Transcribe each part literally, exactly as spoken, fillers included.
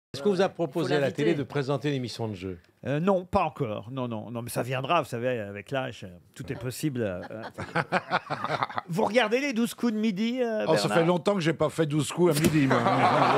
Est-ce qu'on vous a proposé à la télé de présenter l'émission de jeu? Euh, non, pas encore. Non, non, non, mais ça viendra, vous savez, avec l'âge, euh, tout est possible. euh. Vous regardez les douze coups de midi, euh, Oh, ça Bernard fait longtemps que j'ai pas fait douze coups à midi, moi.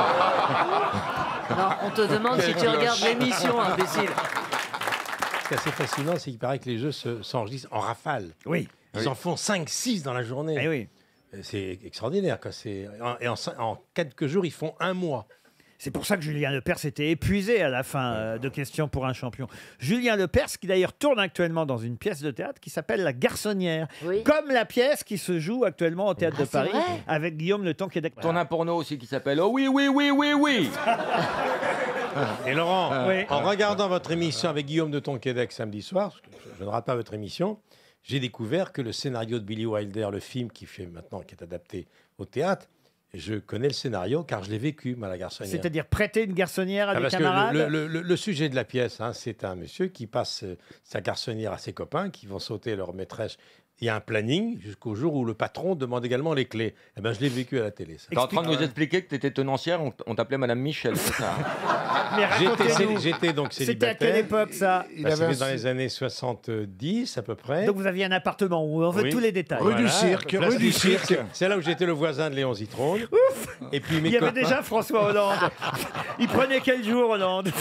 Non, on te demande si tu regardes l'émission, imbécile. Ce qui est assez fascinant, c'est qu'il paraît que les jeux se- s'enregistrent en rafale. Oui. Ils en font cinq six dans la journée. Eh oui. C'est extraordinaire. Quoi. C'est- en- Et en, cin- en quelques jours, ils font un mois. C'est pour ça que Julien Lepers s'était épuisé à la fin euh, de Questions pour un champion. Julien Lepers, qui d'ailleurs tourne actuellement dans une pièce de théâtre qui s'appelle La Garçonnière. Oui. Comme la pièce qui se joue actuellement au Théâtre Ah, de c'est Paris vrai avec Guillaume Le Tonquédec. Tourne un porno aussi qui s'appelle Oh oui, oui, oui, oui, oui. Et Laurent, Oui. en regardant votre émission avec Guillaume de Tonquédec samedi soir, parce que je, je ne rate pas votre émission, j'ai découvert que le scénario de Billy Wilder, le film qui fait maintenant, qui est adapté au théâtre, je connais le scénario car je l'ai vécu, moi, la garçonnière. C'est-à-dire prêter une garçonnière à Ah, des parce que camarades. le, le- le- le sujet de la pièce, hein, c'est un monsieur qui passe euh, sa garçonnière à ses copains qui vont sauter leur maîtresse. Il y a un planning jusqu'au jour où le patron demande également les clés. Eh ben, je l'ai vécu à la télé. ça. T'es en train de nous expliquer que t'étais tenancière, on, on t'appelait Madame Michel, c'est ça? Mais J'étais, racontez-nous. j'étais donc C'était à célibataire. quelle époque ça Il Bah, avait c'était un- dans les années soixante-dix à peu près. Donc vous aviez un appartement où on veut Oui. tous les détails. Rue du Cirque, Place rue du Cirque. C'est là où j'étais le voisin de Léon Zitrone. Et puis mes Il y avait copains- déjà François Hollande. Il prenait quel jour, Hollande?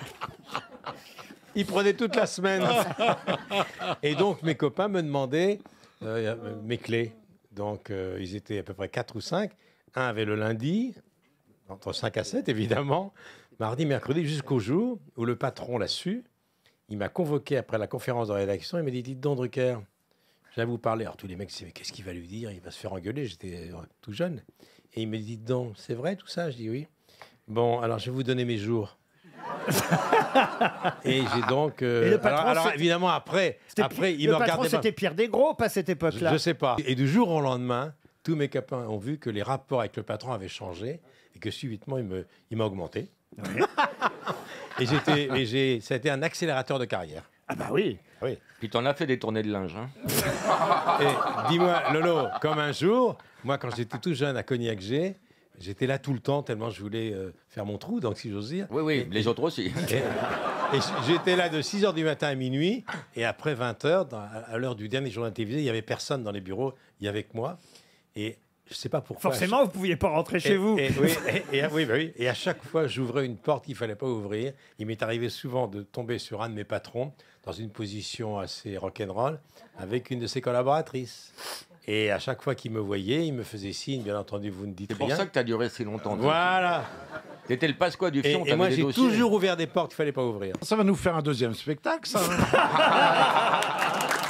Il prenait toute la semaine. Et donc, mes copains me demandaient euh, mes clés. Donc, euh, ils étaient à peu près quatre ou cinq. Un avait le lundi, entre cinq à sept, évidemment. Mardi, mercredi, jusqu'au jour où le patron l'a su. Il m'a convoqué après la conférence de rédaction. Il m'a dit, dites donc, Drucker, je vais vous parler. Alors, tous les mecs disaient, mais qu'est-ce qu'il va lui dire? Il va se faire engueuler. J'étais euh, tout jeune. Et il me dit, dites donc, c'est vrai tout ça? Je dis, oui. Bon, alors, je vais vous donner mes jours. Et j'ai donc. euh, Et le patron, alors, alors, c'était- évidemment, après, C'était- après il le me patron, regardait pas. c'était Pierre Desgros, pas à cette Je, époque-là. je sais pas. Et du jour au lendemain, tous mes copains ont vu que les rapports avec le patron avaient changé et que subitement, il me, il m'a augmenté. et j'étais, et j'ai, ça a été un accélérateur de carrière. Ah bah oui. Oui. Puis t'en as fait des tournées de linge, hein? Et dis-moi, Lolo, comme un jour, moi, quand j'étais tout jeune à Cognac-G, j'étais là tout le temps tellement je voulais euh, faire mon trou, donc si j'ose dire. Oui, oui, les autres aussi. Et, et j'étais là de six heures du matin à minuit, et après vingt heures, dans- à l'heure du dernier journal télévisé, il n'y avait personne dans les bureaux, il y avait que moi. Et je ne sais pas pourquoi. Forcément, vous ne pouviez pas rentrer chez Et- vous. Et, oui, et, et- oui, bah oui. Et à chaque fois, j'ouvrais une porte qu'il ne fallait pas ouvrir. Il m'est arrivé souvent de tomber sur un de mes patrons dans une position assez rock'n'roll avec une de ses collaboratrices. Et à chaque fois qu'il me voyait, il me faisait signe, bien entendu, vous ne dites C'est pour rien. ça que t'as duré si longtemps. Voilà. T'étais le Pasqua du Et, fion, et t'avais moi, des j'ai dossiers. toujours ouvert des portes qu'il ne fallait pas ouvrir. Ça va nous faire un deuxième spectacle, ça. hein.